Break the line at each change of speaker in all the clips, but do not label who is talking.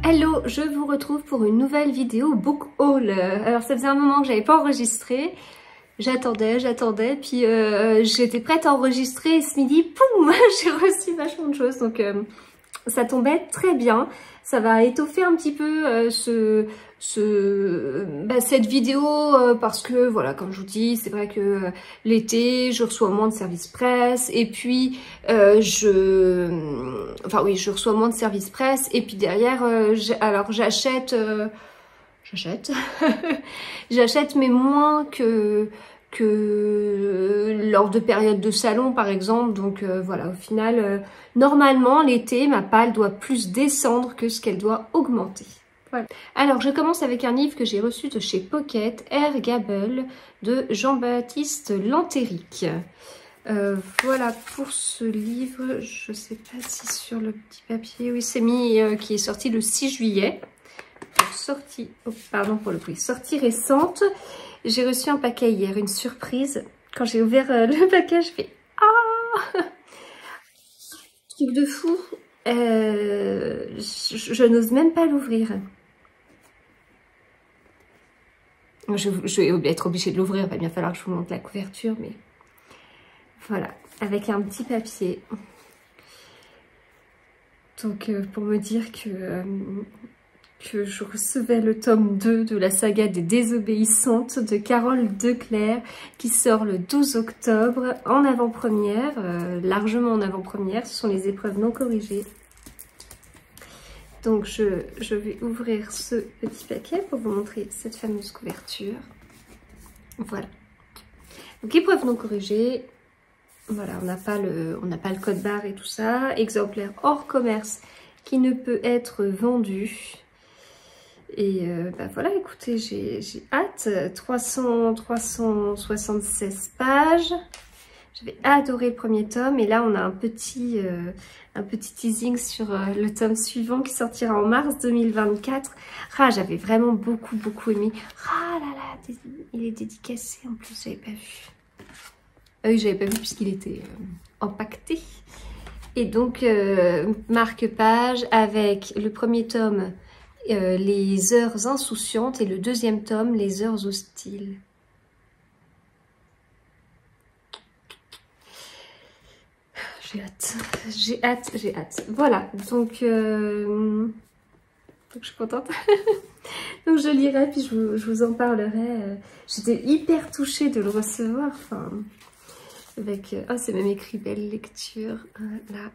Hello, je vous retrouve pour une nouvelle vidéo book haul. Alors ça faisait un moment que j'avais pas enregistré, j'attendais, puis j'étais prête à enregistrer et ce midi, poum, j'ai reçu vachement de choses, donc ça tombait très bien. Ça va étoffer un petit peu cette vidéo parce que voilà, comme je vous dis, c'est vrai que l'été je reçois moins de services presse et puis je reçois moins de services presse et puis derrière j'achète j'achète mais moins que lors de périodes de salon par exemple, donc voilà, au final normalement l'été ma palle doit plus descendre que ce qu'elle doit augmenter. Voilà. Alors je commence avec un livre que j'ai reçu de chez Pocket, Air Gable de Jean-Baptiste Lantéric. Voilà pour ce livre, je sais pas si sur le petit papier, oui c'est mis, qui est sorti le 6 juillet. Sortie récente. J'ai reçu un paquet hier, une surprise. Quand j'ai ouvert le paquet, je fais ah, truc de fou. Je n'ose même pas l'ouvrir. Je vais être obligée de l'ouvrir, il va bien falloir que je vous montre la couverture, mais voilà, avec un petit papier. Donc pour me dire que je recevais le tome 2 de la saga des Désobéissantes de Carole Declercq qui sort le 12 octobre en avant-première, largement en avant-première. Ce sont les épreuves non corrigées. Donc je vais ouvrir ce petit paquet pour vous montrer cette fameuse couverture. Voilà. Donc épreuves non corrigées. Voilà, on n'a pas le code barre et tout ça. Exemplaire hors commerce qui ne peut être vendu. Et voilà, écoutez, j'ai hâte. 376 pages. J'avais adoré le premier tome et là on a un petit teasing sur le tome suivant qui sortira en mars 2024. Ah, j'avais vraiment beaucoup aimé. Ah là là, il est dédicacé en plus, j'avais pas vu. Ah oui, j'avais pas vu puisqu'il était empaqueté. Et donc marque-page avec le premier tome les heures insouciantes et le deuxième tome les heures hostiles. J'ai hâte. Voilà, donc je suis contente. Donc je lirai, puis je vous en parlerai. J'étais hyper touchée de le recevoir. Enfin, avec... oh, c'est même écrit belle lecture. Là.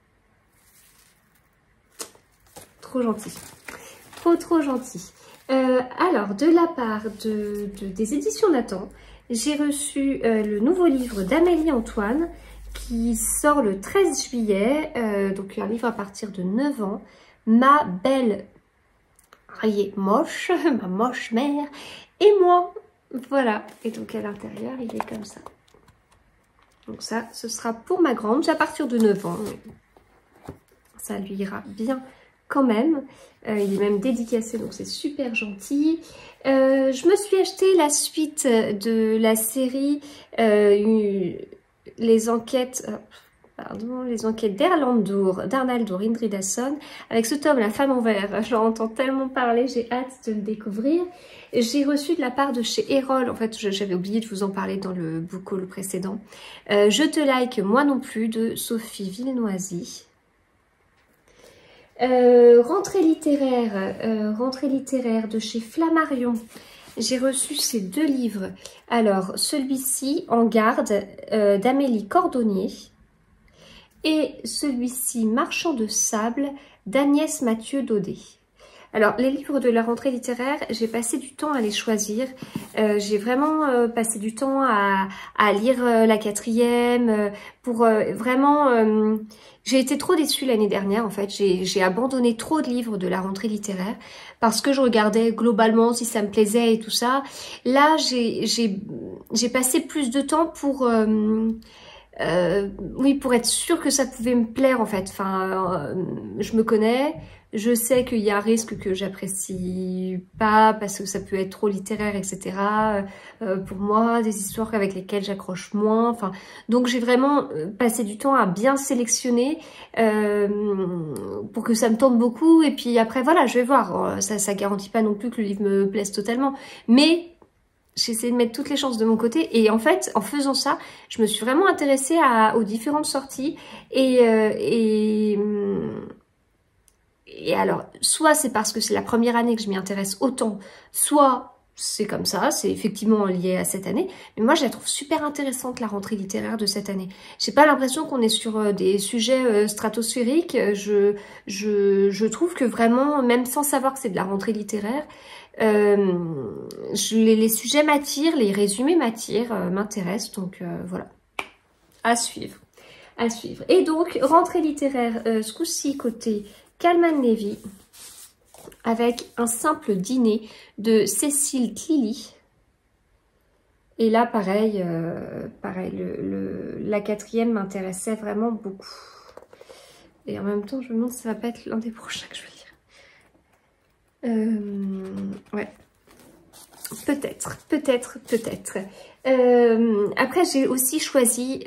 Trop gentil. Trop gentil. Alors, de la part des éditions Nathan, j'ai reçu le nouveau livre d'Amélie Antoine, qui sort le 13 juillet, donc un livre à partir de 9 ans, Ma belle rayée moche, ma moche mère, et moi, voilà, et donc à l'intérieur il est comme ça, donc ça ce sera pour ma grande, à partir de 9 ans, ça lui ira bien quand même, il est même dédicacé donc c'est super gentil. Je me suis acheté la suite de la série les enquêtes d'Arnaldur Indridason, avec ce tome La Femme en verre. J'en entends tellement parler, j'ai hâte de le découvrir. J'ai reçu de la part de chez Erol, en fait j'avais oublié de vous en parler dans le book haul précédent, Je te like moi non plus de Sophie Villenoisy. Rentrée littéraire de chez Flammarion. J'ai reçu ces deux livres. Alors, celui-ci, En garde, d'Amélie Cordonnier. Et celui-ci, Marchand de sable, d'Agnès Mathieu Daudet. Alors, les livres de la rentrée littéraire, j'ai passé du temps à les choisir. J'ai vraiment passé du temps à lire la 4e pour vraiment... j'ai été trop déçue l'année dernière, en fait. J'ai abandonné trop de livres de la rentrée littéraire parce que je regardais globalement si ça me plaisait et tout ça. Là, j'ai passé plus de temps pour oui, pour être sûre que ça pouvait me plaire en fait. Enfin, je me connais, je sais qu'il y a un risque que j'apprécie pas parce que ça peut être trop littéraire, etc. Pour moi, des histoires avec lesquelles j'accroche moins. Enfin, donc j'ai vraiment passé du temps à bien sélectionner pour que ça me tente beaucoup. Et puis après, voilà, je vais voir. Ça garantit pas non plus que le livre me plaise totalement, mais j'ai essayé de mettre toutes les chances de mon côté et en fait, en faisant ça, je me suis vraiment intéressée aux différentes sorties et alors, soit c'est parce que c'est la première année que je m'y intéresse autant, soit c'est comme ça, c'est effectivement lié à cette année, mais moi je la trouve super intéressante la rentrée littéraire de cette année. J'ai pas l'impression qu'on est sur des sujets stratosphériques, je trouve que vraiment, même sans savoir que c'est de la rentrée littéraire, les sujets m'attirent, les résumés m'attirent, m'intéressent, donc voilà, à suivre, à suivre. Et donc, rentrée littéraire, ce coup-ci côté Calman Levy, avec un simple dîner de Cécile Clilly. Et là, pareil, la quatrième m'intéressait vraiment beaucoup. Et en même temps, je me demande si ça va pas être l'un des prochains que je vais lire. Ouais. Peut-être. Après, j'ai aussi choisi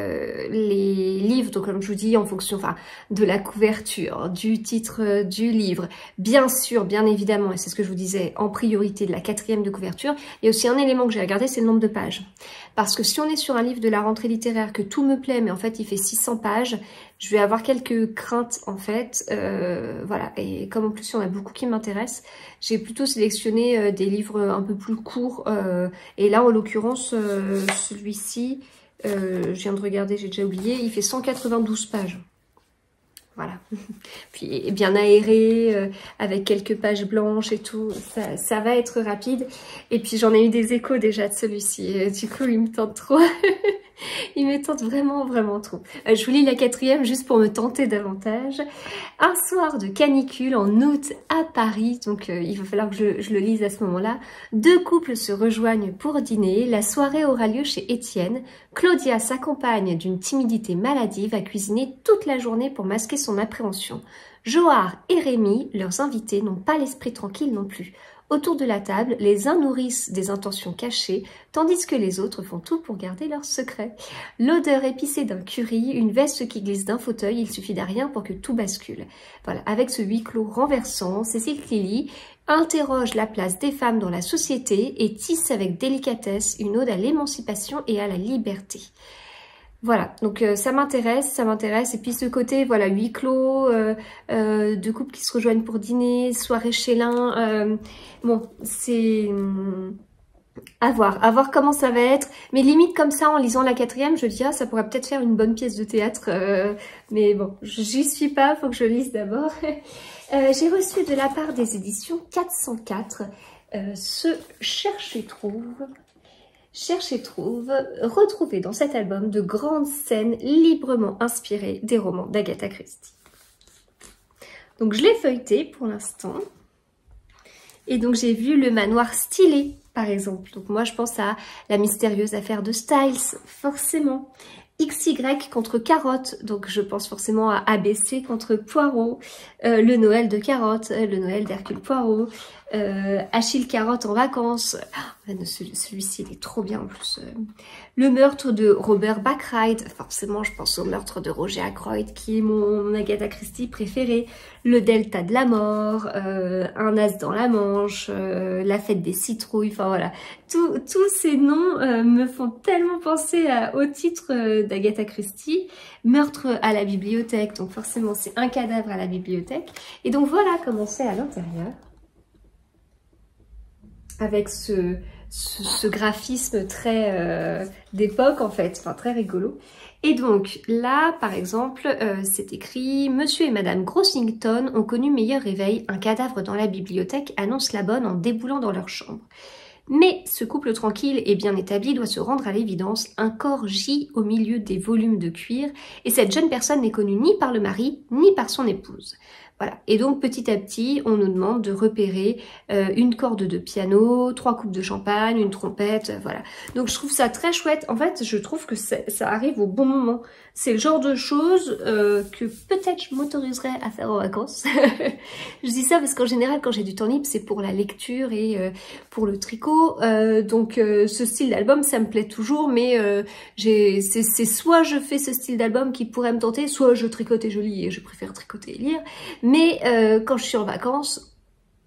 les livres, donc comme je vous dis, en fonction de la couverture, du titre du livre. Bien sûr, bien évidemment, et c'est ce que je vous disais, en priorité de la quatrième de couverture. Il y a aussi un élément que j'ai regardé, c'est le nombre de pages. Parce que si on est sur un livre de la rentrée littéraire, que tout me plaît, mais en fait il fait 600 pages, je vais avoir quelques craintes en fait. Voilà, et comme en plus il y en a beaucoup qui m'intéressent, j'ai plutôt sélectionné des livres un peu plus courts. Et là en l'occurrence, celui-ci, je viens de regarder, j'ai déjà oublié, il fait 192 pages. Voilà, puis bien aéré, avec quelques pages blanches et tout, ça va être rapide. Et puis j'en ai eu des échos déjà de celui-ci, du coup il me tente trop. Il me tente vraiment, vraiment trop. Je vous lis la quatrième juste pour me tenter davantage. Un soir de canicule en août à Paris, donc il va falloir que je le lise à ce moment-là. Deux couples se rejoignent pour dîner. La soirée aura lieu chez Étienne. Claudia, sa compagne d'une timidité maladive, va cuisiner toute la journée pour masquer son appréhension. Johar et Rémi, leurs invités, n'ont pas l'esprit tranquille non plus. Autour de la table, les uns nourrissent des intentions cachées, tandis que les autres font tout pour garder leur secret. L'odeur épicée d'un curry, une veste qui glisse d'un fauteuil, il suffit d'un rien pour que tout bascule. Voilà, avec ce huis clos renversant, Cécile Clilly interroge la place des femmes dans la société et tisse avec délicatesse une ode à l'émancipation et à la liberté. Voilà, donc ça m'intéresse, et puis ce côté, voilà, huis clos, deux couples qui se rejoignent pour dîner, soirée chez l'un, bon, c'est à voir comment ça va être, mais limite comme ça, en lisant la quatrième, je dis, ah, ça pourrait peut-être faire une bonne pièce de théâtre, mais bon, j'y suis pas, faut que je lise d'abord. J'ai reçu de la part des éditions 404 ce Cherche et Trouve. Cherche et trouve, retrouvez dans cet album de grandes scènes librement inspirées des romans d'Agatha Christie. Donc je l'ai feuilleté pour l'instant. Et donc j'ai vu le manoir stylé, par exemple. Donc moi je pense à la mystérieuse affaire de Styles, forcément. XY contre Carotte, donc je pense forcément à ABC contre Poirot, le Noël de Carotte, le Noël d'Hercule Poirot, Achille Carotte en vacances, celui-ci il est trop bien en plus, le meurtre de Robert Backride, forcément je pense au meurtre de Roger Ackroyd qui est mon Agatha Christie préféré, le Delta de la mort, un as dans la Manche, la fête des citrouilles, enfin voilà, tous ces noms me font tellement penser au titre d'Agatha Christie, meurtre à la bibliothèque, donc forcément c'est un cadavre à la bibliothèque, et donc voilà comment c'est à l'intérieur, avec ce graphisme très d'époque en fait, enfin très rigolo. Et donc là par exemple c'est écrit « Monsieur et Madame Grossington ont connu meilleur réveil, un cadavre dans la bibliothèque annonce la bonne en déboulant dans leur chambre. Mais ce couple tranquille et bien établi doit se rendre à l'évidence, un corps gît au milieu des volumes de cuir et cette jeune personne n'est connue ni par le mari ni par son épouse. Voilà. Et donc petit à petit, on nous demande de repérer une corde de piano, 3 coupes de champagne, une trompette, voilà. Donc je trouve ça très chouette. En fait, je trouve que ça arrive au bon moment. C'est le genre de choses que peut-être je m'autoriserais à faire en vacances. Je dis ça parce qu'en général, quand j'ai du temps libre, c'est pour la lecture et pour le tricot. Donc ce style d'album, ça me plaît toujours, mais c'est soit je fais ce style d'album qui pourrait me tenter, soit je tricote et je lis, et je préfère tricoter et lire. Mais quand je suis en vacances,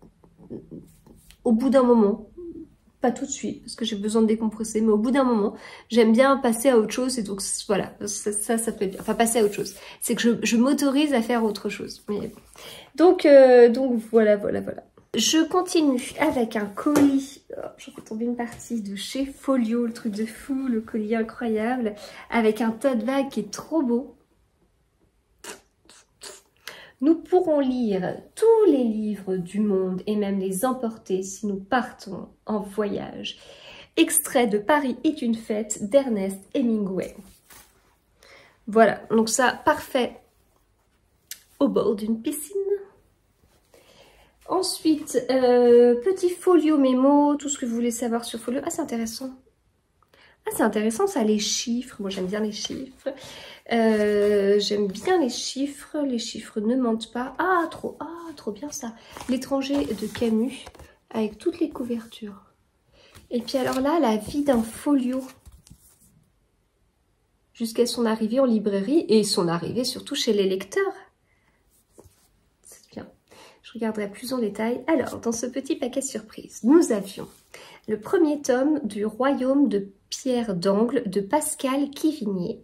au bout d'un moment, pas tout de suite, parce que j'ai besoin de décompresser, mais au bout d'un moment, j'aime bien passer à autre chose, et donc voilà, ça peut être bien. Enfin, passer à autre chose. C'est que je m'autorise à faire autre chose. Mais... Donc voilà. Je continue avec un colis, oh, j'en fais tomber une partie, de chez Folio, le truc de fou, le colis incroyable, avec un tote bag qui est trop beau. Nous pourrons lire tous les livres du monde et même les emporter si nous partons en voyage. Extrait de Paris est une fête d'Ernest Hemingway. Voilà, donc ça, parfait au bord d'une piscine. Ensuite, petit folio mémo, tout ce que vous voulez savoir sur Folio. Ah, c'est intéressant. Ah, c'est intéressant ça, les chiffres. Moi, j'aime bien les chiffres. J'aime bien les chiffres ne mentent pas. Ah, trop bien ça. L'étranger de Camus, avec toutes les couvertures. Et puis alors là, la vie d'un folio. Jusqu'à son arrivée en librairie et son arrivée surtout chez les lecteurs. C'est bien. Je regarderai plus en détail. Alors, dans ce petit paquet surprise, nous avions le premier tome du Royaume de Pierre d'Angle de Pascal Quivinier.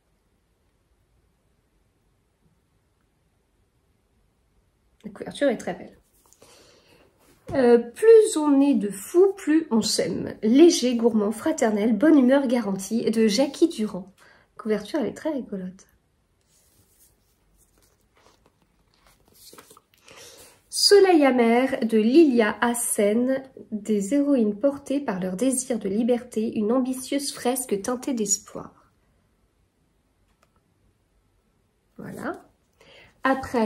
La couverture est très belle. Plus on est de fous, plus on s'aime. Léger, gourmand, fraternel, bonne humeur garantie de Jackie Durand. La couverture, elle est très rigolote. Soleil amer de Lilia Hassen, des héroïnes portées par leur désir de liberté, une ambitieuse fresque teintée d'espoir. Voilà. Après,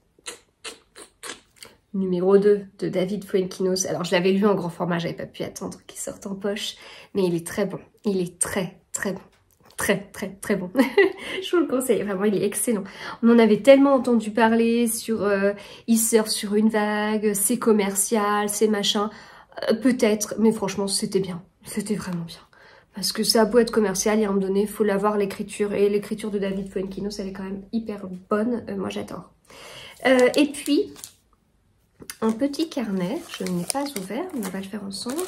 numéro 2 de David Fuenquinos. Alors, je l'avais lu en grand format, j'avais pas pu attendre qu'il sorte en poche, mais il est très bon. Il est très bon. Très bon. Je vous le conseille, vraiment, il est excellent. On en avait tellement entendu parler sur il surfe sur une vague, c'est commercial, c'est machin. Peut-être, mais franchement, c'était bien. C'était vraiment bien. Parce que ça a beau être commercial, il y a un moment donné, il faut l'avoir l'écriture. Et l'écriture de David Fuenquinos, elle est quand même hyper bonne. Moi, j'adore. Et puis, un petit carnet. Je ne l'ai pas ouvert, mais on va le faire ensemble.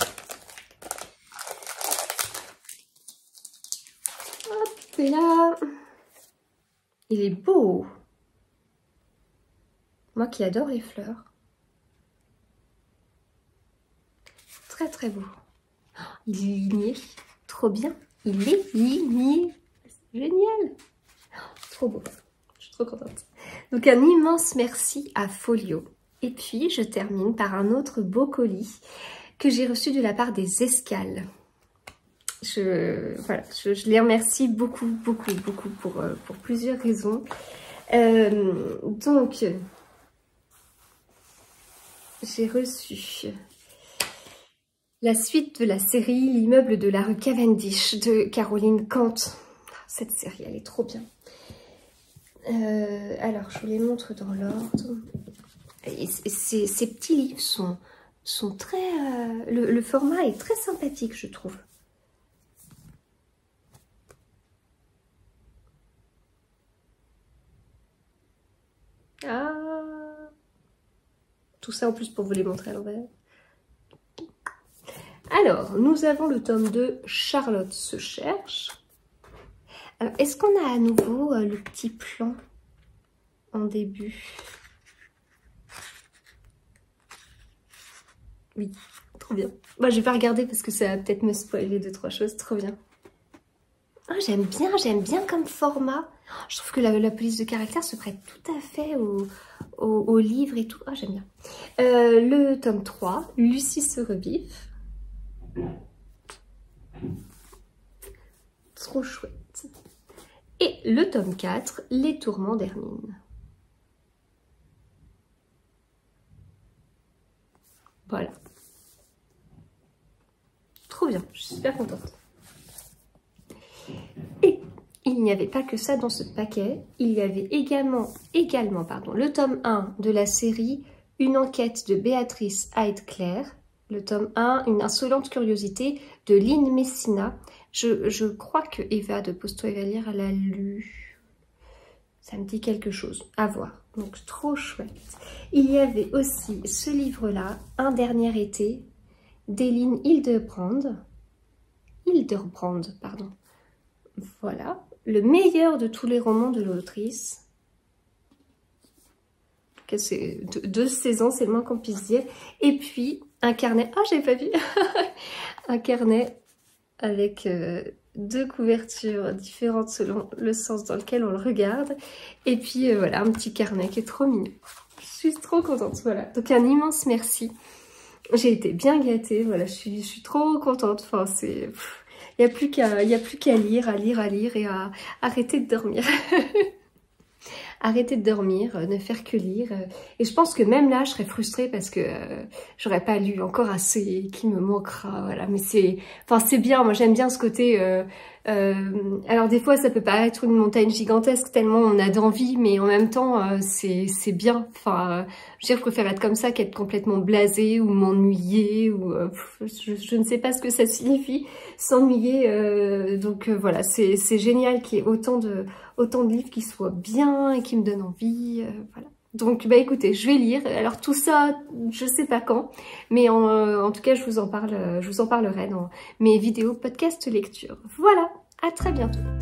Et là, il est beau. Moi qui adore les fleurs. Très beau. Il est ligné. Trop bien. Il est ligné. Génial. Trop beau. Je suis trop contente. Donc un immense merci à Folio. Et puis je termine par un autre beau colis que j'ai reçu de la part des Escales. Voilà, je les remercie beaucoup pour plusieurs raisons. Donc, j'ai reçu la suite de la série L'immeuble de la rue Cavendish de Caroline Kant. Cette série, elle est trop bien. Alors, je vous les montre dans l'ordre. Ces petits livres sont très... le format est très sympathique, je trouve. Ah, tout ça en plus pour vous les montrer à l'envers. Alors, nous avons le tome 2, Charlotte se cherche. Alors, est-ce qu'on a à nouveau le petit plan en début? Oui, trop bien. Moi, je vais pas regarder parce que ça va peut-être me spoiler 2-3 choses. Trop bien. Oh, j'aime bien comme format. Je trouve que la police de caractère se prête tout à fait au livre et tout. Oh, j'aime bien. Le tome 3, Lucie se revif. Trop chouette. Et le tome 4, Les tourments d'Hermine. super contente. Et il n'y avait pas que ça dans ce paquet, il y avait également le tome 1 de la série Une enquête de Béatrice Hyde-Clare, le tome 1, Une insolente curiosité de Lynn Messina. Je crois que Eva de Pose-toi et va lire, elle a lu. Ça me dit quelque chose, à voir. Donc trop chouette. Il y avait aussi ce livre-là, Un dernier été, d'Eline Hildebrand. Pardon. Voilà. Le meilleur de tous les romans de l'autrice. C'est 2 saisons, c'est le moins qu'on puisse dire. Et puis, un carnet. Ah, j'avais pas vu. Un carnet avec 2 couvertures différentes selon le sens dans lequel on le regarde. Et puis, voilà, un petit carnet qui est trop mignon. Je suis trop contente, voilà. Donc, un immense merci. J'ai été bien gâtée, voilà, je suis trop contente. Enfin, c'est... Il n'y a plus qu'à lire, à lire et à arrêter de dormir. Arrêter de dormir, ne faire que lire. Et je pense que même là, je serais frustrée parce que j'aurais pas lu encore assez, qui me manquera, voilà. Mais c'est bien, moi j'aime bien ce côté... alors des fois, ça peut paraître une montagne gigantesque tellement on a d'envie, mais en même temps, c'est bien. Enfin, je veux dire, je préfère être comme ça qu'être complètement blasée ou m'ennuyer, ou je ne sais pas ce que ça signifie, s'ennuyer. Donc voilà, c'est génial qu'il y ait autant de livres qui soient bien et qui me donnent envie, voilà. Donc bah écoutez, je vais lire. Alors tout ça, je sais pas quand, mais en tout cas je vous en parlerai dans mes vidéos podcast lecture. Voilà, à très bientôt.